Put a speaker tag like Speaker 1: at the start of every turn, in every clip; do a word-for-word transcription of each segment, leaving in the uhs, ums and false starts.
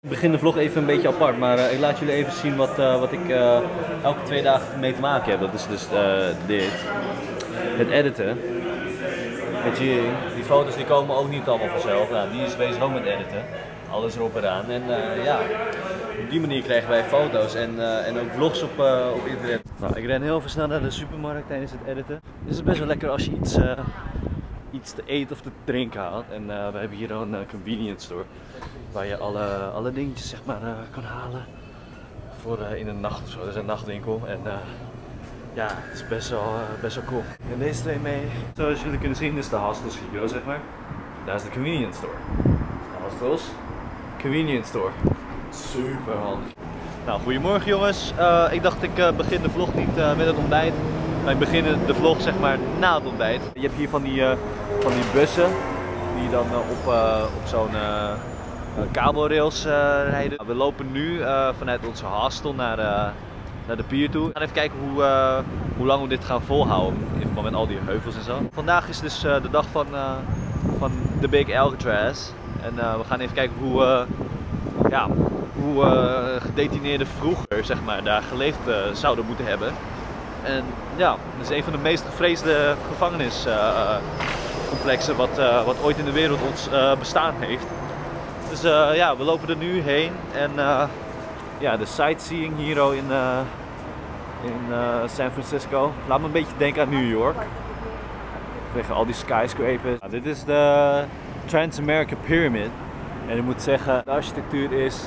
Speaker 1: Ik begin de vlog even een beetje apart, maar uh, ik laat jullie even zien wat, uh, wat ik uh, elke twee dagen mee te maken heb. Dat is dus uh, dit. Het editen. Weet je, die foto's die komen ook niet allemaal vanzelf. Nou, die is bezig ook met editen. Alles erop en aan. En uh, ja, op die manier krijgen wij foto's en, uh, en ook vlogs op, uh, op internet. Nou, ik ren heel even snel naar de supermarkt tijdens het editen. Het is best wel lekker als je iets, uh, iets te eten of te drinken haalt. En uh, we hebben hier een uh, convenience store. Waar je alle, alle dingetjes zeg maar, uh, kan halen voor uh, in een nacht of zo. Dat is een nachtwinkel en uh, ja, het is best wel, uh, best wel cool. En deze twee mee. Zoals jullie kunnen zien is de Hostels hier, zeg maar. Daar is de convenience store. De Hostels, convenience store. Super handig. Nou, goedemorgen jongens. Uh, ik dacht ik uh, begin de vlog niet uh, met het ontbijt. Wij beginnen de vlog zeg maar na het ontbijt. Je hebt hier van die, uh, van die bussen die dan uh, op, uh, op zo'n uh, kabelrails uh, rijden. We lopen nu uh, vanuit onze hostel naar, uh, naar de pier toe. We gaan even kijken hoe, uh, hoe lang we dit gaan volhouden in verband met al die heuvels en zo. Vandaag is dus uh, de dag van, uh, van de Big Alcatraz. En uh, we gaan even kijken hoe, uh, ja, hoe uh, gedetineerden vroeger zeg maar, daar geleefd uh, zouden moeten hebben. En ja, dat is een van de meest gevreesde gevangeniscomplexen uh, wat, uh, wat ooit in de wereld ons uh, bestaan heeft. Dus uh, ja, we lopen er nu heen en uh, ja, de sightseeing hier in, uh, in uh, San Francisco laat me een beetje denken aan New York. Vanwege al die skyscrapers. Nou, dit is de Trans-American Pyramid en ik moet zeggen, de architectuur is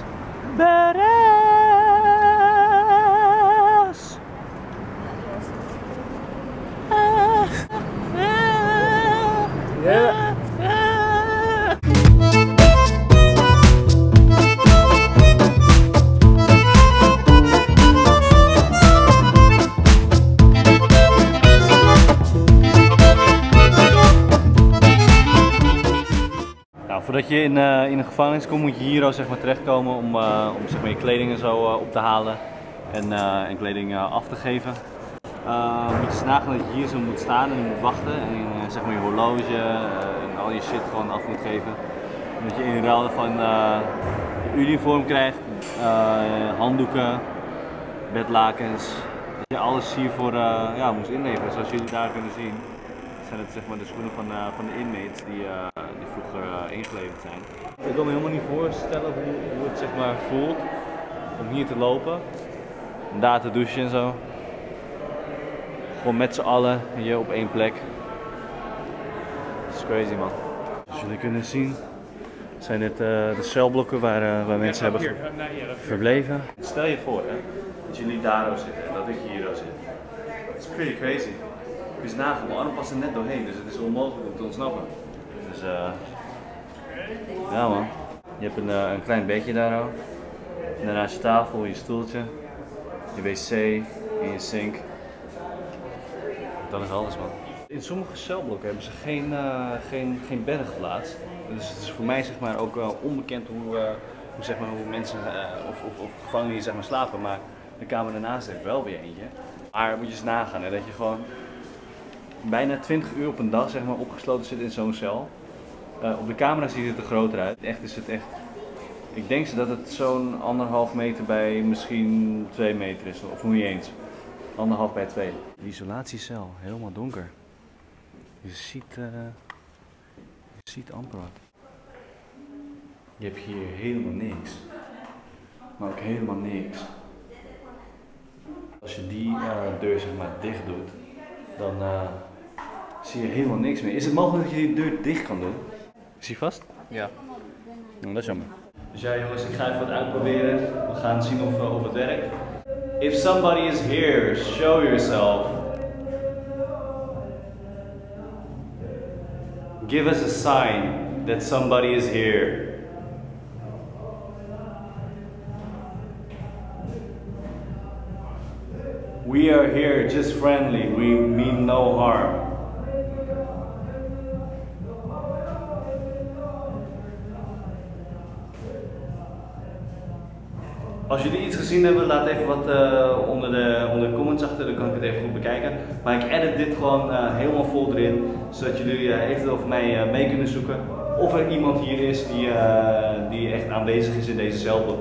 Speaker 1: badass. Yeah. Voordat je in, uh, in een gevangenis komt, moet je hier al zeg maar, terechtkomen om, uh, om zeg maar, je kleding en zo uh, op te halen en, uh, en kleding uh, af te geven. Uh, moet je eens nagaan dat je hier zo moet staan en je moet wachten en uh, zeg maar, je horloge uh, en al je shit gewoon af moet geven. En dat je in ruil van uh, je uniform krijgt, uh, handdoeken, bedlakens. Dat je alles hiervoor uh, ja, moest inleveren. Zoals jullie daar kunnen zien zijn het zeg maar, de schoenen van, uh, van de inmates die, uh, die vroeger uh, ingeleverd zijn. Ik kan me helemaal niet voorstellen hoe, hoe het zeg maar, voelt om hier te lopen en daar te douchen en zo. Gewoon met z'n allen hier op één plek. Dat is crazy man. Zoals jullie kunnen zien zijn dit uh, de celblokken waar, uh, waar mensen hebben ge verbleven. Stel je voor hè, dat jullie daar zitten en dat ik hier zit. It's pretty crazy. Dus nagaan, mijn arm past er net doorheen, dus het is onmogelijk om te ontsnappen. Dus uh, ja man, je hebt een, uh, een klein bedje daar ook. En daarnaast je tafel, je stoeltje, je wc en je sink. Dat is alles man. In sommige celblokken hebben ze geen, uh, geen, geen bedden geplaatst. Dus het is voor mij zeg maar, ook uh, onbekend hoe, uh, hoe, zeg maar, hoe mensen uh, of, of, of gevangenen hier zeg maar, slapen. Maar de kamer daarnaast heeft wel weer eentje. Maar moet je eens nagaan hè, dat je gewoon bijna twintig uur op een dag zeg maar, opgesloten zit in zo'n cel. Uh, op de camera ziet het er groter uit. Echt is het echt. Ik denk dat het zo'n anderhalf meter bij misschien twee meter is. Of nog niet eens. Anderhalf bij twee. De isolatiecel, helemaal donker. Je ziet, uh, je ziet amper wat. Je hebt hier helemaal niks. Maar ook helemaal niks. Als je die uh, deur zeg maar dicht doet, dan uh, zie je helemaal niks meer. Is het mogelijk dat je die deur dicht kan doen? Is die vast?
Speaker 2: Ja.
Speaker 1: Nou, dat is jammer. Dus ja jongens, ik ga even wat uitproberen. We gaan zien of, uh, of het werkt. If somebody is here, show yourself. Give us a sign that somebody is here. We are here just friendly, we mean no harm. Als jullie iets gezien hebben, laat even wat uh, onder, de, onder de comments achter, dan kan ik het even goed bekijken. Maar ik edit dit gewoon uh, helemaal vol erin, zodat jullie uh, eventueel voor mij uh, mee kunnen zoeken of er iemand hier is die, uh, die echt aanwezig is in deze zeilboek.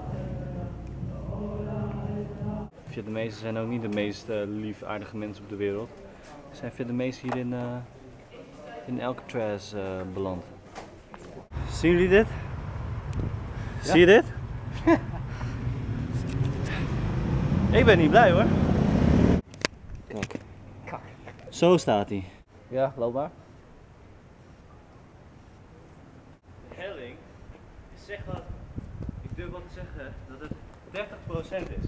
Speaker 1: Vietnamezen zijn ook niet de meest uh, liefaardige mensen op de wereld. Zijn Vietnamezen hier in, uh, in Alcatraz uh, beland. Zien jullie dit? Ja. Zie je dit? Ik ben niet blij hoor. Kijk. Zo staat hij.
Speaker 2: Ja, loop maar.
Speaker 1: De helling is zeg wat, ik durf wel te zeggen dat het dertig procent is.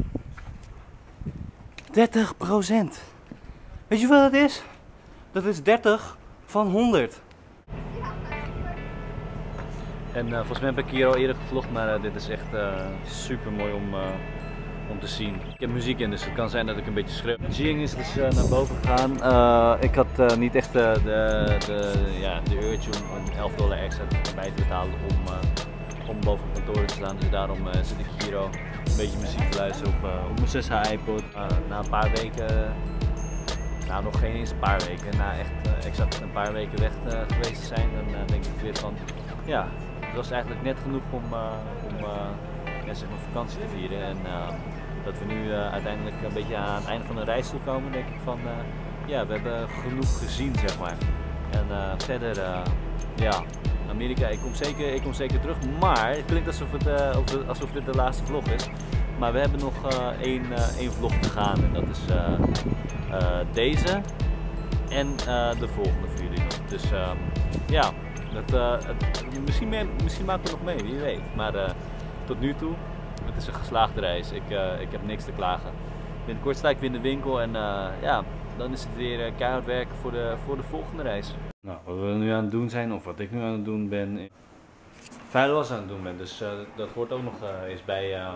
Speaker 1: dertig procent! Weet je wat dat is? Dat is dertig van honderd. En uh, volgens mij heb ik hier al eerder gevlogd, maar uh, dit is echt uh, super mooi om, uh, om te zien. Ik heb muziek in, dus het kan zijn dat ik een beetje schreeuw. Jing is dus uh, naar boven gegaan. Uh, ik had uh, niet echt uh, de, de, ja, de eurotje om een elf dollar extra bij te betalen om, uh, om boven op kantoor te staan. Dus daarom uh, zit ik hier al een beetje muziek te luisteren op, uh, op mijn zes H iPod. Uh, na een paar weken, nou nog geen eens een paar weken, na echt uh, exact een paar weken weg uh, geweest te zijn, dan uh, denk ik weer van ja. Het was eigenlijk net genoeg om, uh, om uh, ja, zeg maar vakantie te vieren en uh, dat we nu uh, uiteindelijk een beetje aan het einde van de reis toe komen, denk ik van uh, ja, we hebben genoeg gezien zeg maar. En uh, verder, uh, ja, Amerika, ik kom, zeker, ik kom zeker terug, maar het klinkt alsof, het, uh, alsof dit de laatste vlog is. Maar we hebben nog uh, één, uh, één vlog te gaan en dat is uh, uh, deze en uh, de volgende voor jullie nog. Dus uh, ja. Dat, uh, het, misschien, mee, misschien maken we nog mee, wie weet. Maar uh, tot nu toe, het is een geslaagde reis. Ik, uh, ik heb niks te klagen. Binnenkort sta ik weer in de winkel en uh, ja, dan is het weer uh, keihard werken voor de, voor de volgende reis. Nou, wat we nu aan het doen zijn, of wat ik nu aan het doen ben, veilig aan het doen ben. Dus uh, dat hoort ook nog uh, eens bij, uh,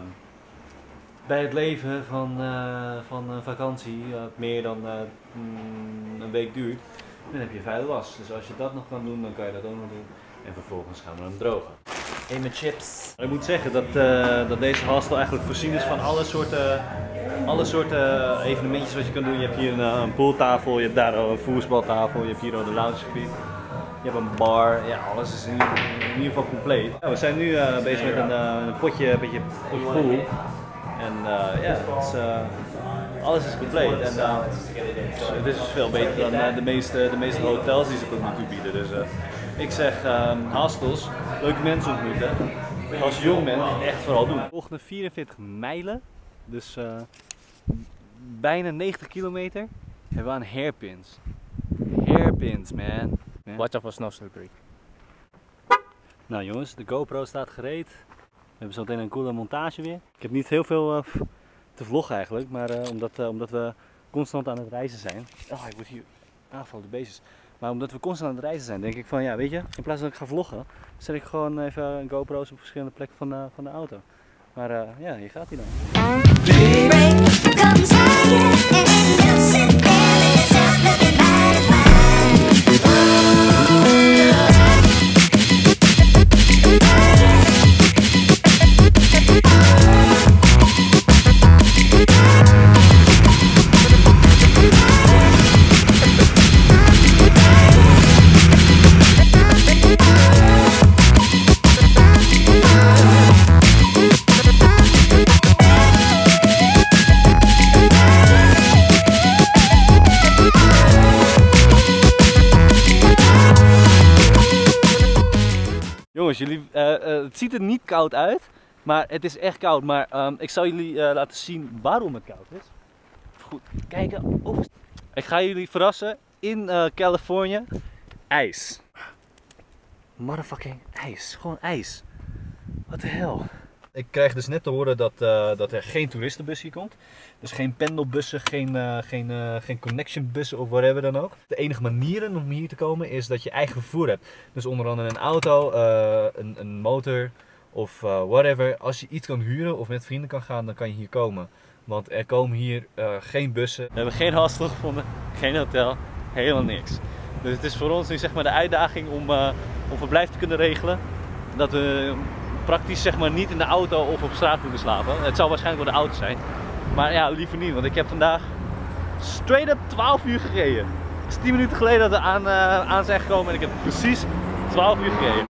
Speaker 1: bij het leven van, uh, van een vakantie, uh, meer dan uh, mm, een week duurt. Dan heb je vuile was. Dus als je dat nog kan doen, dan kan je dat ook nog doen. En vervolgens gaan we hem drogen.
Speaker 2: Eén met chips.
Speaker 1: Ik moet zeggen dat, uh, dat deze hostel eigenlijk voorzien is van alle soorten, alle soorten evenementjes wat je kan doen. Je hebt hier een, een pooltafel, je hebt daar een voetbaltafel, je hebt hier ook de loungegebied. Je hebt een bar, ja, alles is in, in ieder geval compleet. Ja, we zijn nu uh, bezig met een, uh, een potje, een beetje potje pool. En uh, ja, het is, uh, alles is compleet. En uh, het is dus veel beter dan uh, de, meeste, de meeste hotels die ze tot nu toe bieden. Dus uh, ik zeg um, hostels, leuke mensen ontmoeten. Als je jong bent, echt vooral doen. Volgende vierenveertig mijlen, dus uh, bijna negentig kilometer, hebben we aan hairpins. Hairpins, man. Ja.
Speaker 2: Watch out for snow slippery.
Speaker 1: Nou jongens, de GoPro staat gereed. We hebben zo meteen een coole montage weer. Ik heb niet heel veel uh, te vloggen eigenlijk, maar uh, omdat, uh, omdat we constant aan het reizen zijn. Oh, ik word hier aangevallen door beestjes. Maar omdat we constant aan het reizen zijn, denk ik van ja, weet je, in plaats van dat ik ga vloggen, zet ik gewoon even een GoPro's op verschillende plekken van de, van de auto. Maar uh, ja, hier gaat hij dan. Jongens, jullie, uh, uh, het ziet er niet koud uit, maar het is echt koud. Maar um, ik zal jullie uh, laten zien waarom het koud is. Goed, kijken. Oh. Ik ga jullie verrassen in uh, Californië. IJs. Motherfucking ijs. Gewoon ijs. Wat de hel. Ik krijg dus net te horen dat, uh, dat er geen toeristenbus hier komt. Dus geen pendelbussen, geen, uh, geen, uh, geen connectionbussen of whatever dan ook. De enige manieren om hier te komen is dat je eigen vervoer hebt. Dus onder andere een auto, uh, een, een motor of uh, whatever. Als je iets kan huren of met vrienden kan gaan, dan kan je hier komen. Want er komen hier uh, geen bussen. We hebben geen hostel gevonden, geen hotel, helemaal niks. Dus het is voor ons nu zeg maar de uitdaging om, uh, om verblijf te kunnen regelen. Dat we praktisch zeg maar niet in de auto of op straat moeten slapen. Het zal waarschijnlijk wel de auto zijn. Maar ja, liever niet, want ik heb vandaag straight up twaalf uur gereden. Het is tien minuten geleden dat we aan, uh, aan zijn gekomen en ik heb precies twaalf uur gereden.